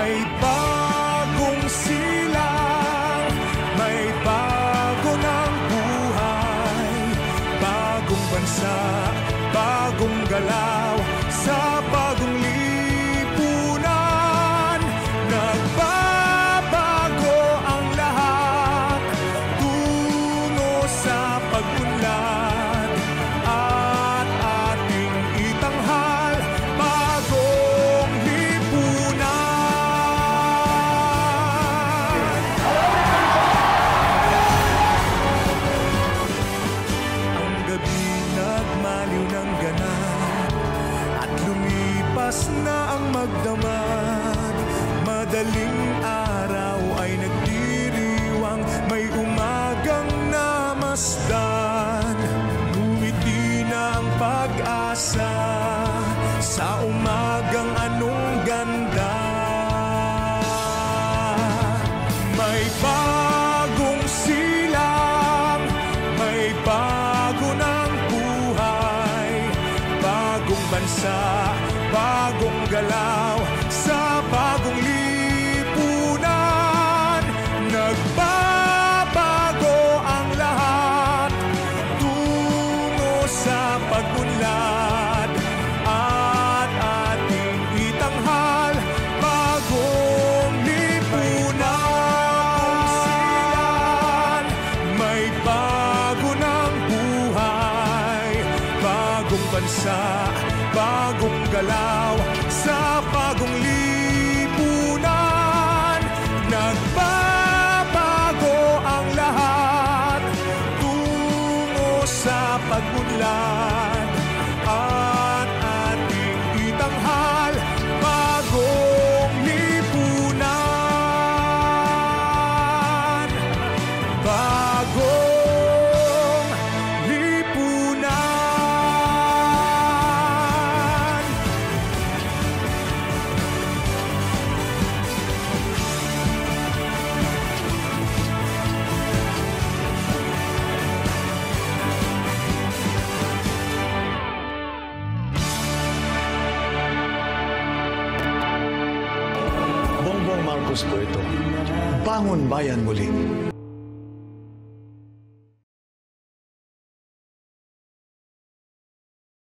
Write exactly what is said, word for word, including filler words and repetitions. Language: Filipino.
May bagong silang, may bago ng buhay, bagong bansa, bagong galaw, sa bagong lipunan. Nagbabago ang lahat, tungo sa pag-unlad, at ating itanghal bagong lipunan. Ang gabi nagmaliw ng ganap, at lumipas na ang magdamag. Madaling araw ay nagdiriwang, may umagang namasdan. Ngumiti na ang pag-asa sa umagang anong ganda. May bagong silang, may bago ng buhay, bagong bansa, bagong galaw, sa bagong lipunan. Nagbabago ang lahat, tungo sa pag-unlad, at ating itanghal bagong lipunan. May bago ng buhay, bagong bansa, bagong galaw, sa bagong lipunan. Nagbabago ang lahat, tungo sa pag-unlad, at ating itanghal bagong lipunan. Bagong lipunan. Bongbong Marcos po ito. Bangon bayan muli.